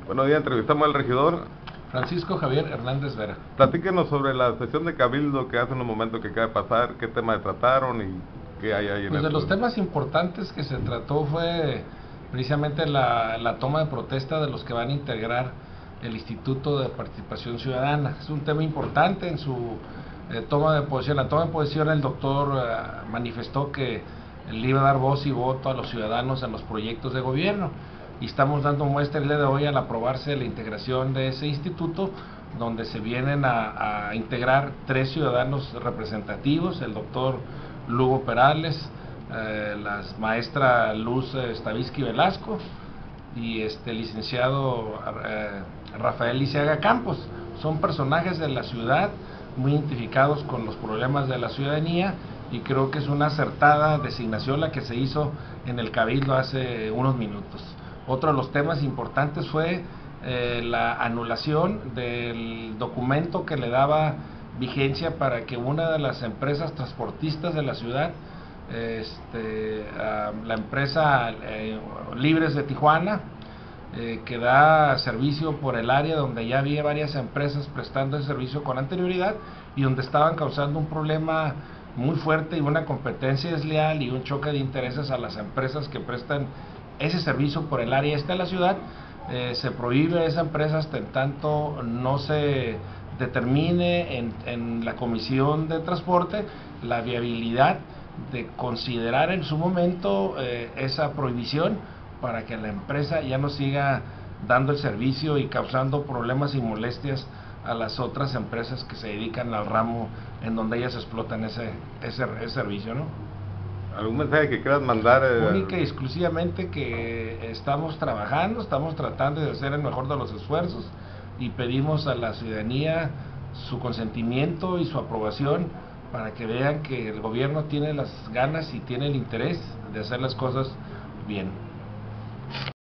Buenos días, entrevistamos al regidor Francisco Javier Hernández Vera. Platíquenos sobre la sesión de Cabildo que hace unos momentos que acaba de pasar, qué temas trataron y qué hay ahí en Pues de los temas importantes que se trató fue precisamente la toma de protesta de los que van a integrar el Instituto de Participación Ciudadana. Es un tema importante en su toma de posición. La toma de posición, el doctor manifestó que le iba a dar voz y voto a los ciudadanos en los proyectos de gobierno, y estamos dando muestra el día de hoy al aprobarse la integración de ese instituto, donde se vienen a integrar 3 ciudadanos representativos: el doctor Lugo Perales, la maestra Luz Stavisky Velasco y licenciado Rafael Lisiaga Campos. Son personajes de la ciudad muy identificados con los problemas de la ciudadanía, y creo que es una acertada designación la que se hizo en el Cabildo hace unos minutos. Otro de los temas importantes fue la anulación del documento que le daba vigencia para que una de las empresas transportistas de la ciudad, la empresa Libres de Tijuana, que da servicio por el área donde ya había varias empresas prestando el servicio con anterioridad y donde estaban causando un problema muy fuerte y una competencia desleal y un choque de intereses a las empresas que prestan ese servicio por el área de la ciudad. Se prohíbe a esa empresa hasta en tanto no se determine en la Comisión de Transporte la viabilidad de considerar en su momento esa prohibición, para que la empresa ya no siga dando el servicio y causando problemas y molestias a las otras empresas que se dedican al ramo en donde ellas explotan ese servicio, ¿no? ¿Algún mensaje que quieras mandar? Única y exclusivamente que estamos trabajando, estamos tratando de hacer el mejor de los esfuerzos, y pedimos a la ciudadanía su consentimiento y su aprobación para que vean que el gobierno tiene las ganas y tiene el interés de hacer las cosas bien.